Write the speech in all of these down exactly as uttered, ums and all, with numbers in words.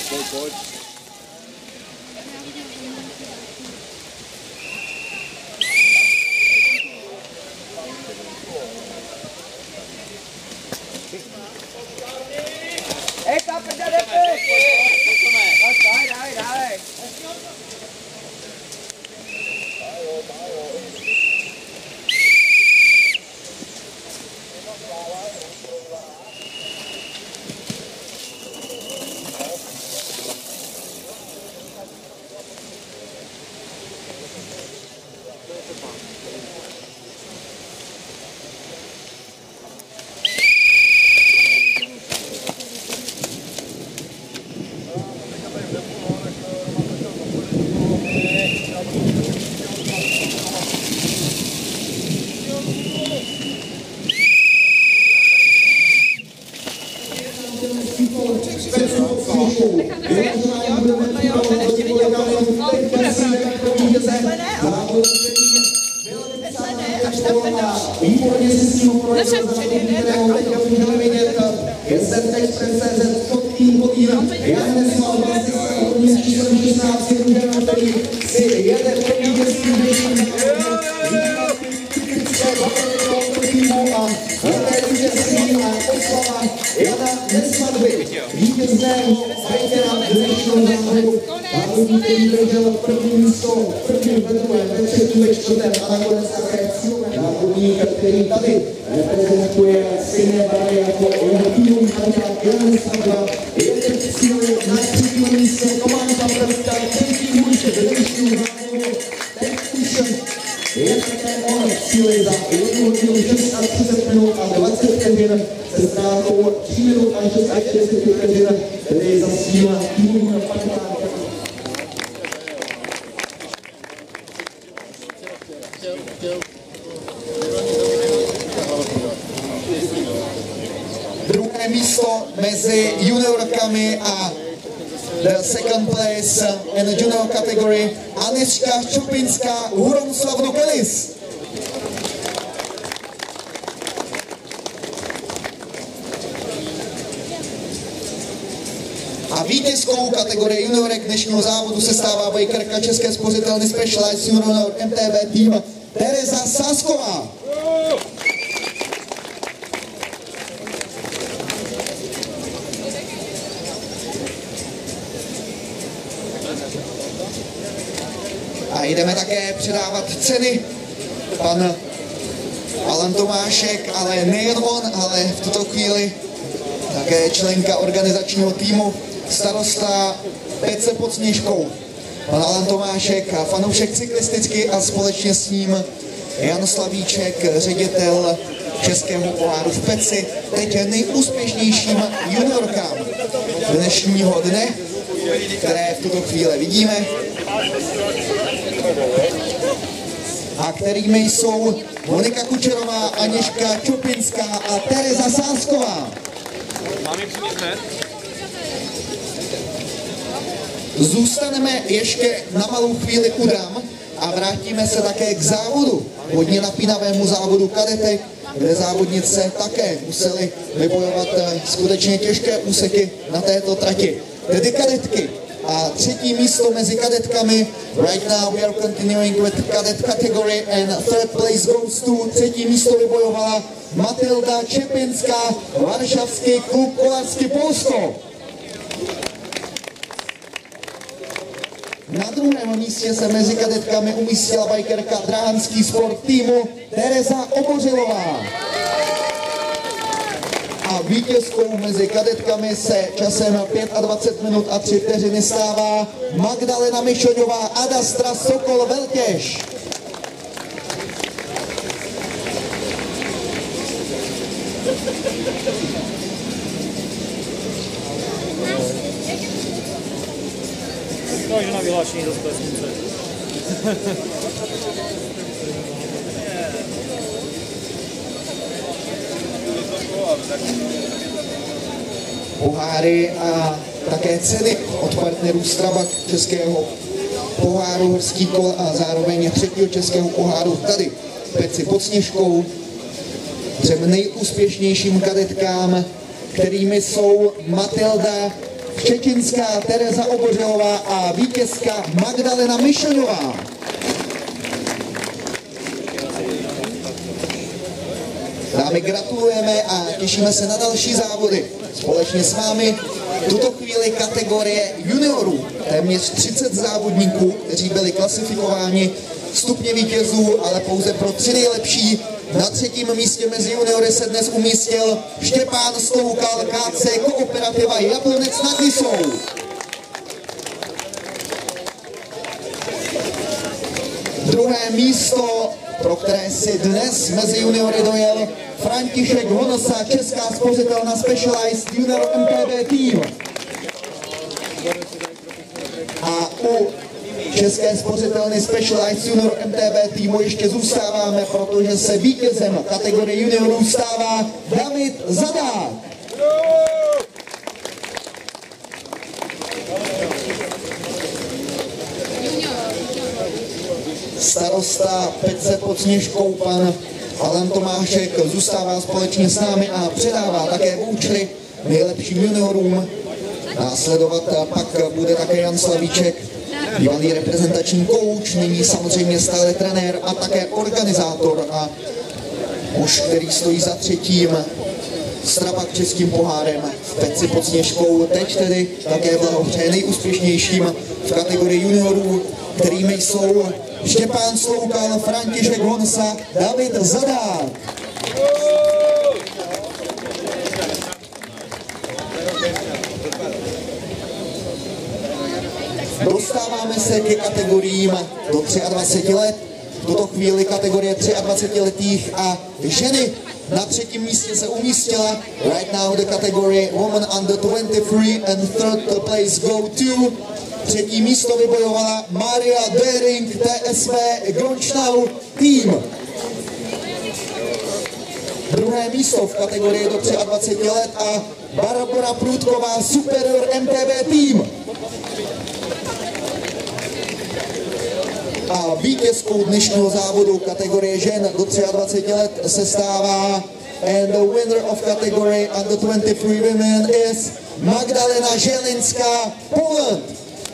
pojď, pojď. Eka, pojď, pojď, pojď, dávej, dávej. Výborně si s tím opravdu kterého teďka můžeme vidět. Je zde teď před pod tým podílem. Já dnes mám vlastně s číslem šestnáct, který si jede pro vítězství a velké vítězství a oslava Jana Nesmadby, vítězného veterana dnešního závodu. Závodník, který držel první místo, první, ve druhém, ve třetím, ve čtvrtém a nakonec také závodník, který tady reprezentuje stejné barvy jako jeho týmový parťák Jan Nesmadba. Je teď síly na třetím místě Tomáš Paprska, třetí může dnešního závodu. Teď už je také on síly za jednu hodinu třicet minut a dvacet vteřin se ztrátou tři minut a šest vteřin, tedy za svým týmovým parťákem. Druhé místo mezi juniorkami a the second place in the junior category Anička Čupinská, Huromslav Nukelis. A vítězkou kategorie juniorek dnešního závodu se stává bajkerka České spořitelny Specialized Junior M T B tým Tereza Sásková. A jdeme také předávat ceny. Pan Alan Tomášek, ale nejen on, ale v tuto chvíli také členka organizačního týmu starosta Pece pod Sněžkou. Pan Alan Tomášek, fanoušek cyklisticky a společně s ním Jan Slavíček, ředitel Českého poháru v Peci, teď nejúspěšnějším juniorkám dnešního dne, které v tuto chvíli vidíme. A kterými jsou Monika Kučerová, Aněžka Čupinská a Tereza Sásková. Zůstaneme ještě na malou chvíli u dam a vrátíme se také k závodu, hodně napínavému závodu kadetek, kde závodnice také musely vybojovat skutečně těžké úseky na této trati. Tedy kadetky. A třetí místo mezi kadetkami. Right now we are continuing with cadet category and third place goes to. Třetí místo vybojovala Matilda Čepinská, Varšavský klub Kolářský Polsko. Na druhém místě se mezi kadetkami umístila bajkerka Dráhanský sport týmu Tereza Obořilová. A vítězkou mezi kadetkami se časem dvacet pět minut a tři vteřiny stává Magdalena Mišoňová, Adastra Sokol Veltěž. No, že na vyhlášení zase vesnice. Poháry a také ceny od partnerů Strabag Českého poháru horský kol a zároveň třetího českého poháru tady v Peci pod Sněžkou. Třem nejúspěšnějším kadetkám, kterými jsou Matilda Čečinská Tereza Obořelová a vítězka Magdalena Myšeňová. Dámy, gratulujeme a těšíme se na další závody. Společně s vámi v tuto chvíli kategorie juniorů. Téměř třicet závodníků, kteří byli klasifikováni stupně vítězů, ale pouze pro tři nejlepší. Na třetím místě mezi juniory se dnes umístil Štěpán Sloukal, K C Kooperativa Jablonec nad Nisou. Druhé místo, pro které si dnes mezi juniory dojel František Honosa, Česká spořitelna Specialized Junior M T B Team. A u České spořitelny Specialized Junior M T B týmu ještě zůstáváme, protože se vítězem kategorie juniorů stává David Zadák. Starosta Pece pod Sněžkou, pan Alan Tomášek, zůstává společně s námi a předává také vouchery nejlepším juniorům. Následovat pak bude také Jan Slavíček, bývalý reprezentační kouč, nyní samozřejmě stále trenér a také organizátor a muž, který stojí za třetím Strabag českým pohárem v Peci pod Sněžkou. Teď tedy také blahopřeje nejúspěšnějším v kategorii juniorů, kterými jsou Štěpán Sloukal, František Honsa, David Zadák. Dostáváme se ke kategoriím do dvacet tři let. V tuto chvíli kategorie dvacetitříletých a ženy. Na třetím místě se umístila. Right now the category woman under twenty-three and third place go to. Třetí místo vybojovala Maria Dering, T S V Grončnau tým. Druhé místo v kategorii do dvacet tři let a Barbara Průdková, Superior M T B tým. A vítězkou dnešního závodu kategorie žen do dvacet tři let se stává and the winner of category under twenty-three women is Magdalena Želinská, Poland.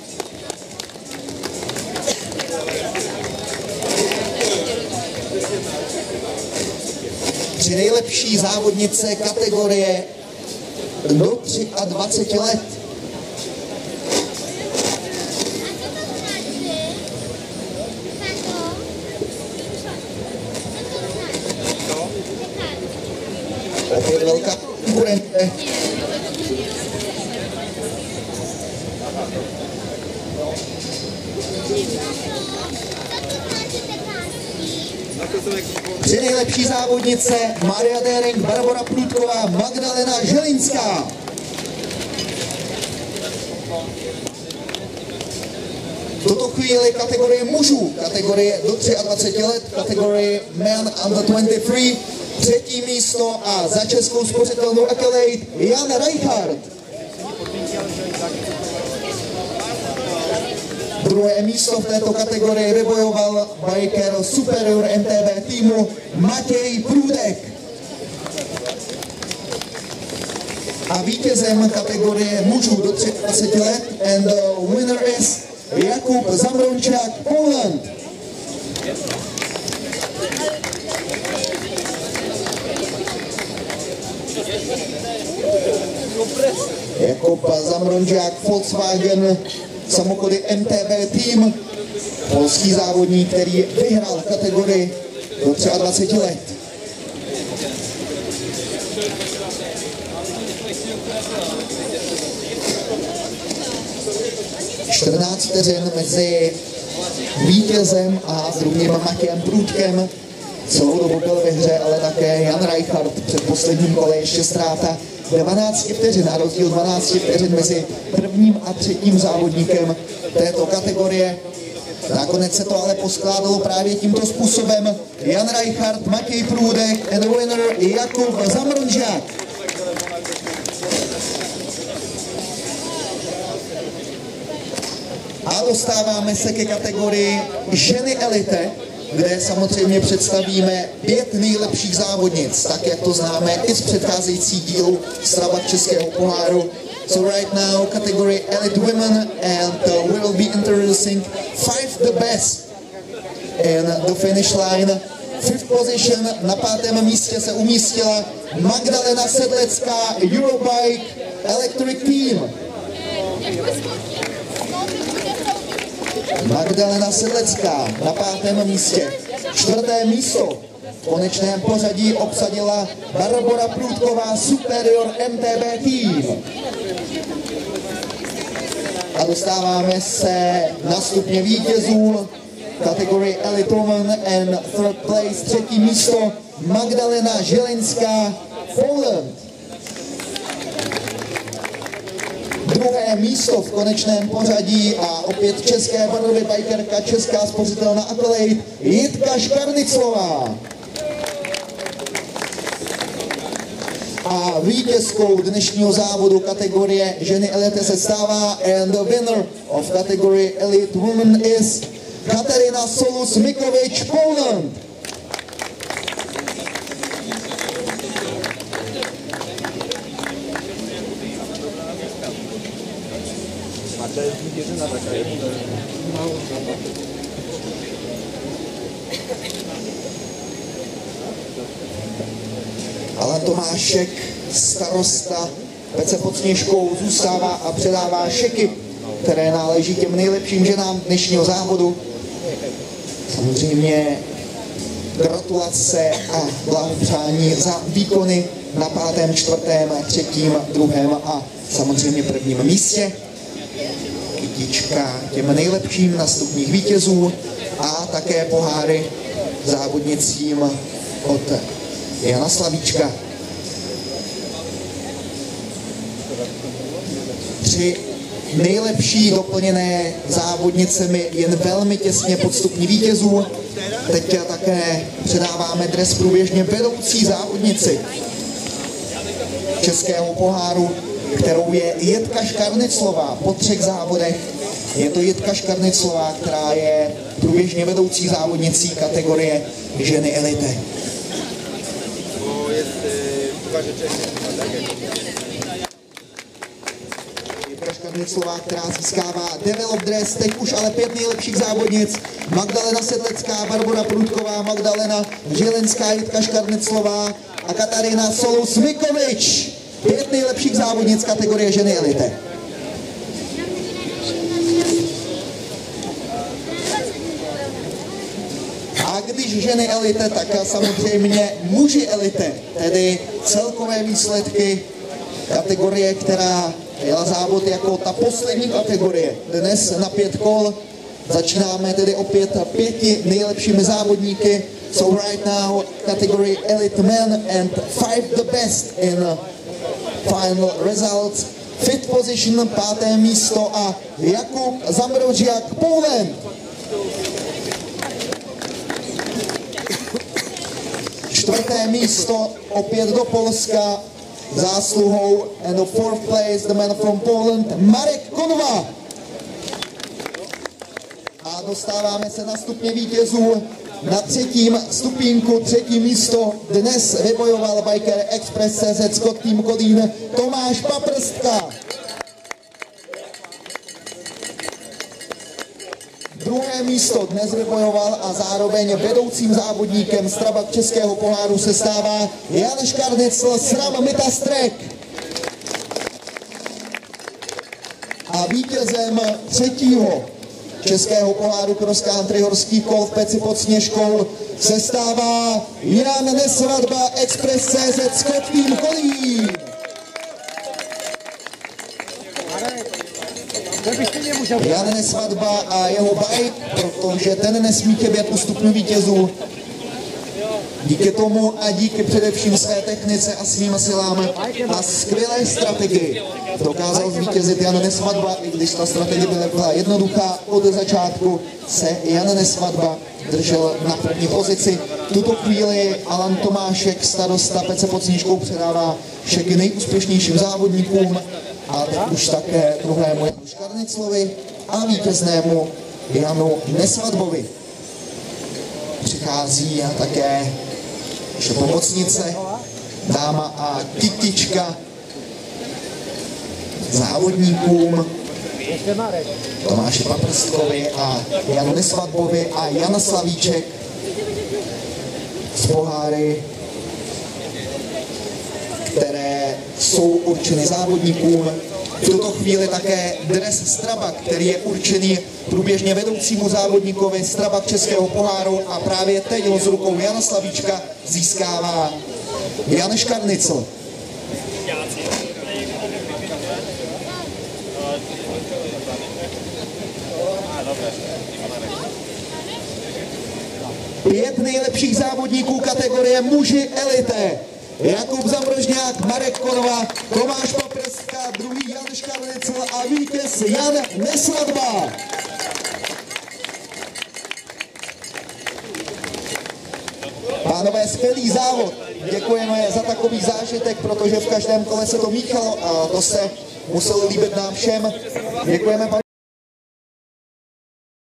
Tři nejlepší závodnice kategorie do dvacet tři let. Opět velká konkurence. Tři nejlepší závodnice Maria Dering, Barbara Průdková, Magdalena Želinská. V tuto chvíli kategorie mužů, kategorie do dvacet tři let, kategorie men under twenty-three, třetí místo a za Českou spořitelnou Accolade Jan Reichardt. Druhé místo v této kategorii vybojoval biker Superior M T B týmu Matěj Průdek. A vítězem kategorie mužů do dvacet tři let and the winner is Jakub Zamrončák, Poland. Jakub Zamrončák, Volkswagen, samochody M T B tým, polský závodník, který vyhrál kategorii do dvacet tři let. čtrnáct vteřin mezi vítězem a druhým Matějem Průdkem. Celou dobu byl ve hře, ale také Jan Reichardt. Před posledním kole ještě ztráta dvanáct vteřin a rozdíl dvanáct vteřin mezi prvním a třetím závodníkem této kategorie. Nakonec se to ale poskládalo právě tímto způsobem. Jan Reichardt, Matěj Průdek and the winner Jakub Zamronžák. A dostáváme se ke kategorii ženy elite, kde samozřejmě představíme pět nejlepších závodnic, tak jak to známe i z předcházejících dílů Strabag českého poháru. So right now, category Elite Women, and uh, we will be introducing five the best in the finish line. Fifth position, na pátém místě se umístila Magdalena Sedlecká, Eurobike Electric Team. Magdalena Sedlecká na pátém místě. Čtvrté místo v konečném pořadí obsadila Barbora Průdková, Superior M T B Team. A dostáváme se na stupně vítězů kategorii Elite Women and third place, třetí místo Magdalena Žilinská, Poland. Druhé místo v konečném pořadí a opět české barvy, bikerka, česká spořitelna Accolade, Jitka Škarniclová. A vítězkou dnešního závodu kategorie ženy elite se stává, and the winner of category Elite Women is Katarina Solus-Mikovič, Poland. Alan Tomášek, starosta Pece pod Sněžkou, zůstává a předává šeky, které náleží těm nejlepším ženám dnešního závodu. Samozřejmě gratulace a blahopřání za výkony na pátém, čtvrtém, třetím, druhém a samozřejmě prvním místě. Kytička těm nejlepším na stupních vítězů a také poháry závodnicím od Jana Slavíčka. Tři nejlepší doplněné závodnicemi jen velmi těsně pod stupní vítězů. Teď také předáváme dres průběžně vedoucí závodnici českého poháru, kterou je Jitka Škarniclová. Po třech závodech je to Jitka Škarniclová, která je průběžně vedoucí závodnicí kategorie ženy elite. Jitka Škarniclová, která získává develop dress, teď už ale pět nejlepších závodnic. Magdalena Sedlecká, Barbora Průdková, Magdalena Žilinská, Jitka Škarniclová a Katarina Solus-Mikovič. Pět nejlepších závodnic kategorie ženy elite. A když ženy elite, tak samozřejmě muži elite, tedy celkové výsledky kategorie, která jela závod jako ta poslední kategorie. Dnes na pět kol začínáme tedy opět pěti nejlepšími závodníky. So right now category elite men and five the best in final results. Fifth position, páté místo a Jakub Zamrožiak, Poland. Čtvrté místo opět do Polska zásluhou, and the fourth place the man from Poland, Marek Konva. A dostáváme se na stupně vítězů. Na třetím stupínku, třetí místo dnes vybojoval Biker Express C Z Scott Team Kolín Tomáš Paprstka. Druhé místo dnes vybojoval a zároveň vedoucím závodníkem Strabag českého poháru se stává Jan Škarnicl, SRAM Mitastrek. A vítězem třetího českého poháru cross country horský kol v Peci pod Sněžkou se stává Jan Nesvadba, Express C Z Scott Team Kolín. Jan Nesvadba a jeho bike, protože ten nesmí chybět u stupňu vítězů. Díky tomu a díky především své technice a svým silám a skvělé strategii dokázal zvítězit Jan Nesvadba, i když ta strategie byla jednoduchá. Od začátku se Jan Nesvadba držel na první pozici. V tuto chvíli Alan Tomášek, starosta Pece pod Sněžkou, předává šeky nejúspěšnějším závodníkům a teď už také druhému Janu Škarniclovi a vítěznému Janu Nesvadbovi. Přichází a také ještě pomocnice, dáma a kytička závodníkům Tomáši Paprskovi a Janu Nesvadbovi a Jana Slavíček z poháry, které jsou určeny závodníkům. V tuto chvíli také dres Strabag, který je určený průběžně vedoucímu závodníkovi Strabag Českého poháru, a právě teď ho z rukou Jana Slavíčka získává Jan Škarnicl. Pět nejlepších závodníků kategorie muži elite. Jakub Zamrožňák, Marek Konova, Tomáš Paprska, druhý Jan Škarnicl a vítěz Jan Nesvadba. Pánové, skvělý závod. Děkujeme za takový zážitek, protože v každém kole se to míchalo a to se muselo líbit nám všem. Děkujeme.